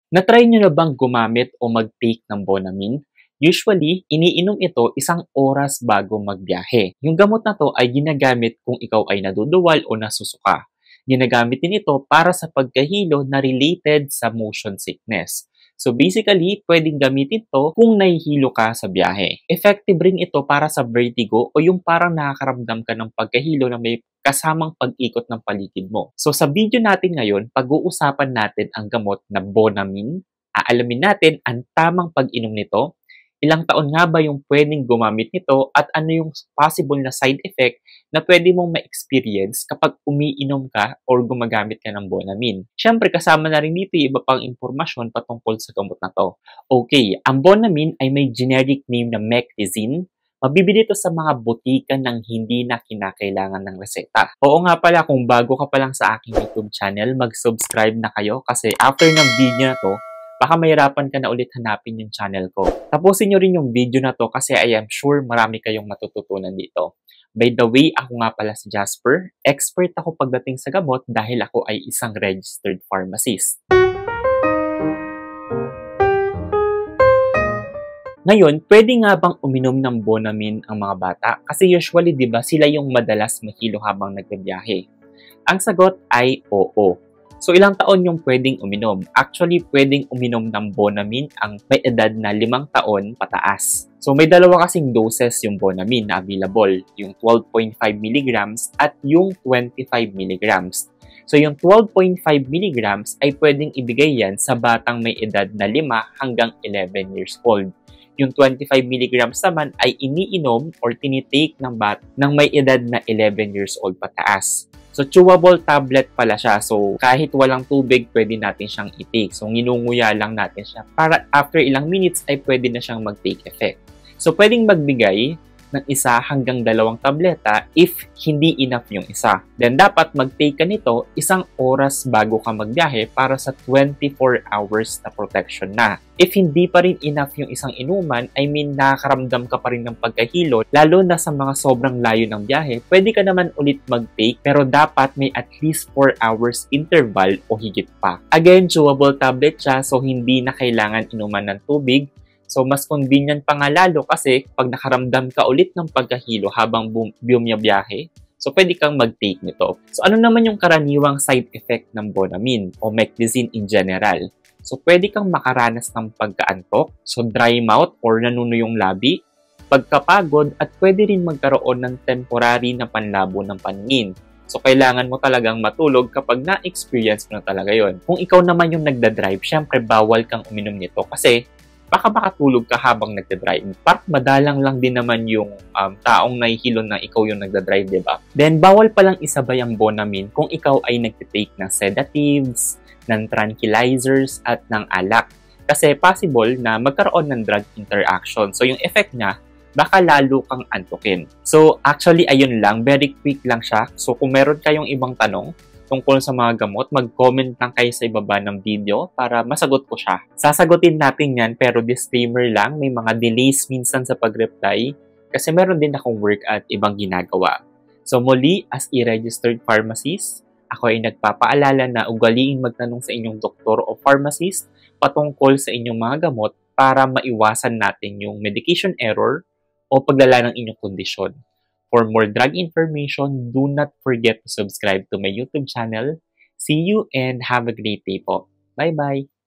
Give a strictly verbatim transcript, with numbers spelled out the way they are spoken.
Na-try nyo na bang gumamit o mag-take ng Bonamine? Usually, iniinom ito isang oras bago magbiyahe. Yung gamot na to ay ginagamit kung ikaw ay naduduwal o nasusuka. Ginagamit din ito para sa pagkahilo na related sa motion sickness. So basically, pwedeng gamitin to kung nahihilo ka sa biyahe. Effective rin ito para sa vertigo o yung parang nakakaramdam ka ng pagkahilo na may kasamang pag-ikot ng paligid mo. So sa video natin ngayon, pag-uusapan natin ang gamot na Bonamine. Aalamin natin ang tamang pag-inom nito, ilang taon nga ba yung pwedeng gumamit nito at ano yung possible na side effect na pwede mong ma-experience kapag umiinom ka or gumagamit ka ng Bonamine. Siyempre, kasama na rin dito yung iba pang impormasyon patungkol sa gamot na to. Okay, ang Bonamine ay may generic name na Meclizine. Mabibili ito sa mga butika ng hindi na kinakailangan ng reseta. Oo nga pala, kung bago ka pa lang sa aking YouTube channel, mag-subscribe na kayo kasi after ng video na to, baka mahirapan ka na ulit hanapin yung channel ko. Tapusin nyo rin yung video na to kasi I am sure marami kayong matututunan dito. By the way, ako nga pala si Jasper. Expert ako pagdating sa gamot dahil ako ay isang registered pharmacist. Ngayon, pwede nga bang uminom ng Bonamine ang mga bata? Kasi usually, di ba, sila yung madalas mahilo habang nagbibiyahe. Ang sagot ay oo. So, ilang taon yung pwedeng uminom? Actually, pwedeng uminom ng Bonamine ang may edad na limang taon pataas. So, may dalawa kasing doses yung Bonamine na available, yung twelve point five milligrams at yung twenty-five milligrams. So, yung twelve point five milligrams ay pwedeng ibigay yan sa batang may edad na lima hanggang eleven years old. Yung twenty-five milligrams naman ay iniinom or tinitake ng bat ng may edad na eleven years old pataas. So, chewable tablet pala siya. So, kahit walang tubig, pwede natin siyang i-take. So, nginunguya lang natin siya para after ilang minutes ay pwede na siyang mag-take effect. So, pwedeng magbigay ng isa hanggang dalawang tableta if hindi enough yung isa. Then, dapat mag-take ka nito isang oras bago ka magbiyahe para sa twenty-four hours na protection na. If hindi pa rin enough yung isang inuman, I mean, nakakaramdam ka pa rin ng pagkahilo, lalo na sa mga sobrang layo ng biyahe, pwede ka naman ulit mag-take pero dapat may at least four hours interval o higit pa. Again, chewable tablet siya so hindi na kailangan inuman ng tubig. So, mas convenient pa nga lalo kasi pag nakaramdam ka ulit ng pagkahilo habang bumiyabiyahe, so pwede kang mag-take nito. So, ano naman yung karaniwang side effect ng Bonamine o Meclizine in general? So, pwede kang makaranas ng pagkaantok, so dry mouth or nanunuyong labi, pagkapagod at pwede rin magkaroon ng temporary na panlabo ng paningin. So, kailangan mo talagang matulog kapag na-experience mo na talaga yon. Kung ikaw naman yung nagda-drive, syempre bawal kang uminom nito kasi baka makatulog ka habang nagda-drive. Parang madalang lang din naman yung um, taong nahihilo na ikaw yung nagda-drive, diba? Then, bawal palang isabay ang Bonamine kung ikaw ay nagtitake ng sedatives, ng tranquilizers, at ng alak. Kasi possible na magkaroon ng drug interaction. So, yung effect niya, baka lalo kang antukin. So, actually, ayun lang. Very quick lang siya. So, kung meron kayong ibang tanong tungkol sa mga gamot, mag-comment lang kayo sa ibaba ng video para masagot ko siya. Sasagutin natin yan pero disclaimer lang, may mga delays minsan sa pag-reply kasi meron din akong work at ibang ginagawa. So muli, as a registered pharmacist, ako ay nagpapaalala na ugaliing magtanong sa inyong doktor o pharmacist patungkol sa inyong mga gamot para maiwasan natin yung medication error o paglala ng inyong kondisyon. For more drug information, do not forget to subscribe to my YouTube channel. See you and have a great day po. Bye-bye!